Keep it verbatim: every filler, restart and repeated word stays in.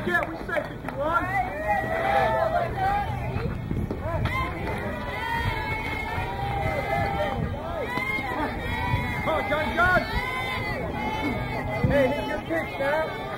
get, we say fifty-one. Come on, John, John. Hey, hit your pitch, man.